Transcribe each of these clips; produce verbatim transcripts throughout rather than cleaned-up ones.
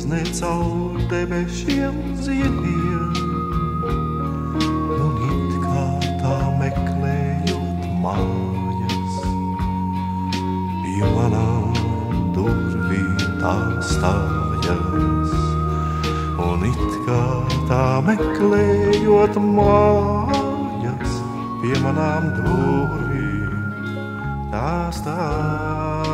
gaisne caur debešiem ziediem, un it kā tā meklējot mājas, pie manām durvīm tā stājas, un it kā tā meklējot mājas, pie manām durvīm tā stājas.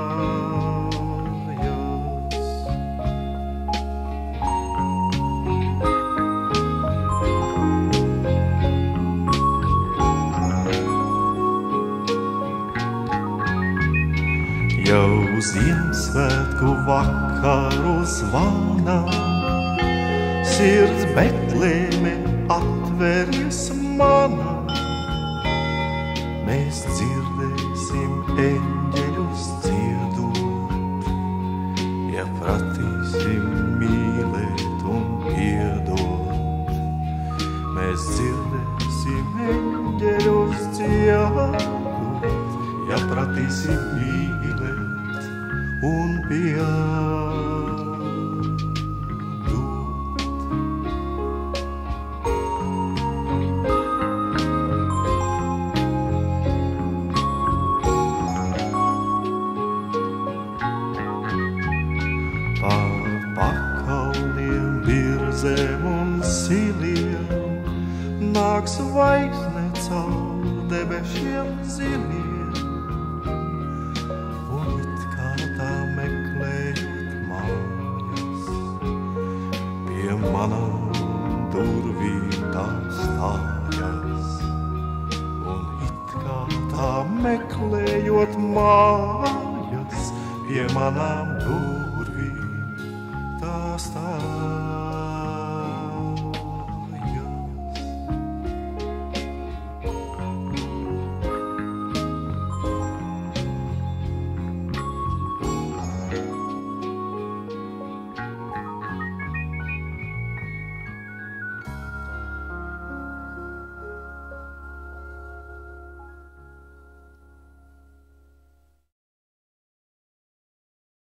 Jau Ziemassvētku vakaru zvana, sirds Betlēme atveries mana. Mēs dzirdēsim eņģeļus dziedot, ja pratīsim mīlēt un piedot. Mēs dzirdēsim eņģeļus dziedot, ja pratīsim mīlēt un piedot. Pār pakalniem, birzēm un siliem nāk zvaigzne caur debešiem ziliem, un it kā tā meklējot mājas, pie manām durvīm tā stājas, un it kā tā meklējot mājas, pie manām durvīm